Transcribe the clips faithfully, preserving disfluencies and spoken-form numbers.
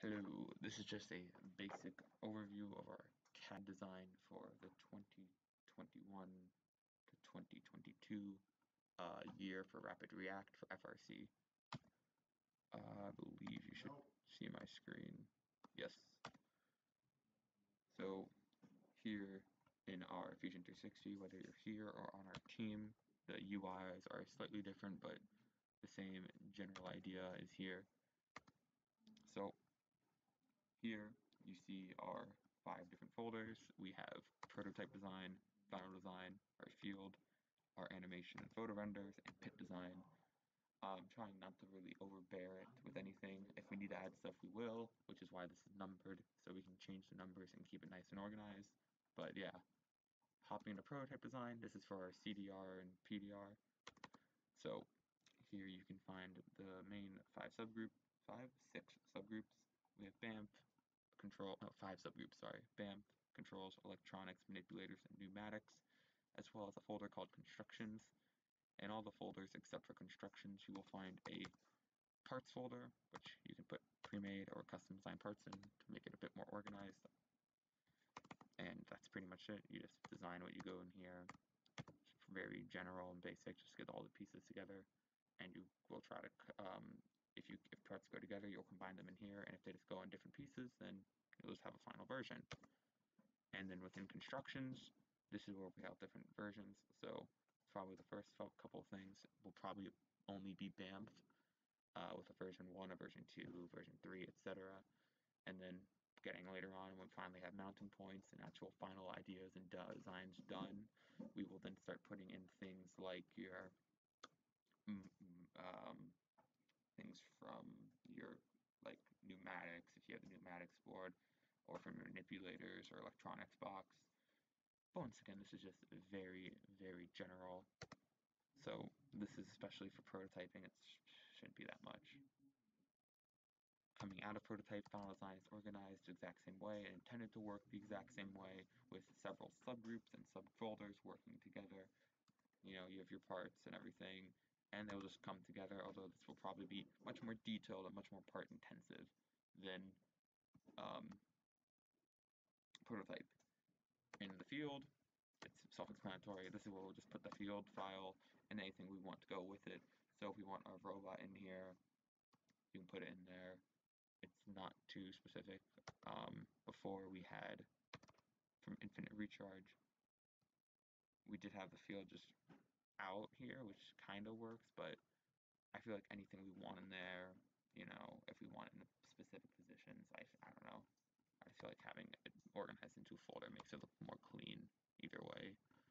Hello, this is just a basic overview of our C A D design for the twenty twenty-one to twenty twenty-two uh, year for Rapid React for F R C. Uh, I believe you should see my screen. Yes. So here in our Fusion three sixty, whether you're here or on our team, the U Is are slightly different, but the same general idea is here. So here you see our five different folders. We have prototype design, final design, our field, our animation and photo renders, and pit design. I'm um, trying not to really overbear it with anything. If we need to add stuff, we will, which is why this is numbered, so we can change the numbers and keep it nice and organized. But yeah, hopping into prototype design, this is for our C D R and P D R. So here you can find the main five subgroup, five, six subgroups. We have B A M P, control, no, five subgroups, sorry, B A M P, controls, electronics, manipulators, and pneumatics, as well as a folder called constructions. In all the folders except for constructions, you will find a parts folder, which you can put pre-made or custom designed parts in to make it a bit more organized. And that's pretty much it. You just design what you go in here. Very general and basic, just get all the pieces together, and you will try to, um, if you if parts go together, you'll combine them in here, and if they just go in different pieces, then you'll just have a final version. And then within constructions, this is where we have different versions. So probably the first couple of things will probably only be B A M P, uh, with a version one, a version two, version three, et cetera. And then getting later on, when we finally have mounting points and actual final ideas and designs done, we will then start putting in things like your um, things from your like pneumatics, if you have the pneumatics board, or from manipulators or electronics box. But once again, this is just very, very general. So this is especially for prototyping, it shouldn't be that much. Coming out of prototype, final design is organized the exact same way and intended to work the exact same way, with several subgroups and subfolders working together. You know, you have your parts and everything, and they'll just come together, although this will probably be much more detailed and much more part intensive than um, prototype. In the field, it's self-explanatory. This is where we'll just put the field file and anything we want to go with it. So if we want our robot in here, you can put it in there. It's not too specific. Um, before we had, from Infinite Recharge, we did have the field just out here, which kind of works, but I feel like anything we want in there, you know, if we want it in specific positions, I, I don't know. I feel like having it organized into a folder makes it look more clean either way.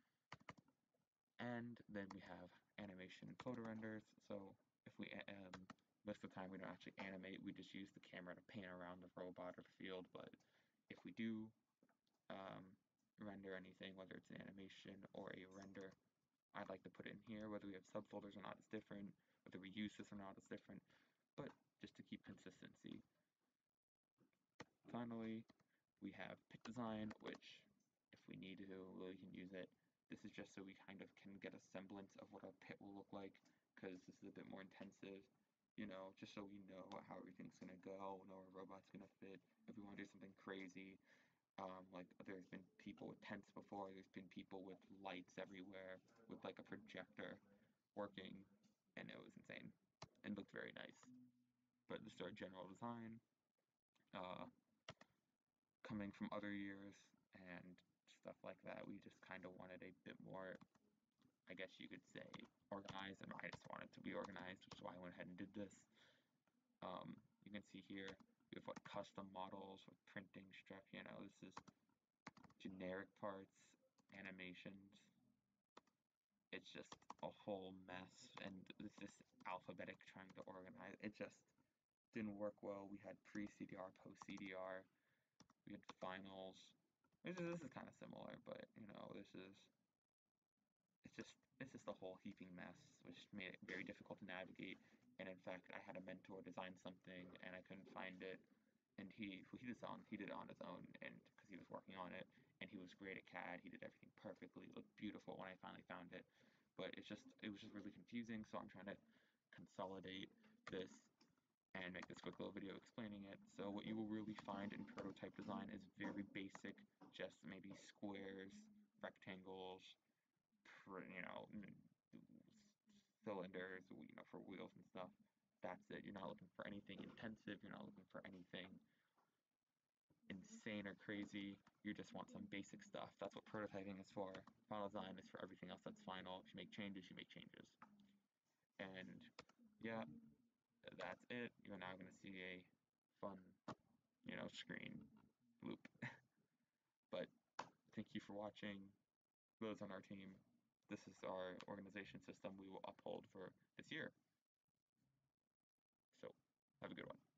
And then we have animation and photo renders. So if we, um, most of the time we don't actually animate, we just use the camera to pan around the robot or the field. But if we do um, render anything, whether it's an animation or a render, I'd like to put it in here. Whether we have subfolders or not is different. Whether we use this or not is different. But just to keep consistency. Finally, we have pit design, which if we need to, we can use it. This is just so we kind of can get a semblance of what our pit will look like, because this is a bit more intensive, you know, just so we know how everything's going to go, know our robot's going to fit. If we want to do something crazy, um, like there's been people with tents before, there's been people with lights everywhere, with like a projector working, and it was insane, and looked very nice. But this is our general design. Uh, coming from other years and stuff like that, we just kind of wanted a bit more, I guess you could say, organized, and I just wanted to be organized, which is why I went ahead and did this. Um, you can see here, we have what custom models with printing stuff, you know, this is generic parts, animations. It's just a whole mess, and this is alphabetic trying to organize. It just didn't work well. We had pre-C D R, post-C D R. We had finals. This is, this is kind of similar, but you know, this is, it's just, it's just a whole heaping mess, which made it very difficult to navigate. And in fact, I had a mentor design something, and I couldn't find it. And he, he did it on, he did it on his own, and because he was working on it, and he was great at C A D. He did everything perfectly. It looked beautiful when I finally found it, but it's just, it was just really confusing. So I'm trying to consolidate this and make this quick also a video explaining it. So what you will really find in prototype design is very basic, just maybe squares, rectangles, you know, cylinders, you know, for wheels and stuff. That's it. You're not looking for anything intensive. You're not looking for anything insane or crazy. You just want some basic stuff. That's what prototyping is for. Final design is for everything else that's final. If you make changes, you make changes. And yeah, that's it. You're now going to see a fun, you know, screen loop. But thank you for watching. Those on our team, this is our organization system we will uphold for this year. So have a good one.